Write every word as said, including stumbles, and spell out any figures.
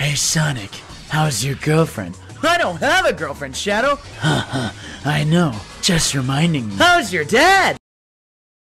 Hey, Sonic, how's your girlfriend? I don't have a girlfriend, Shadow. Haha, I know. Just reminding me. How's your dad?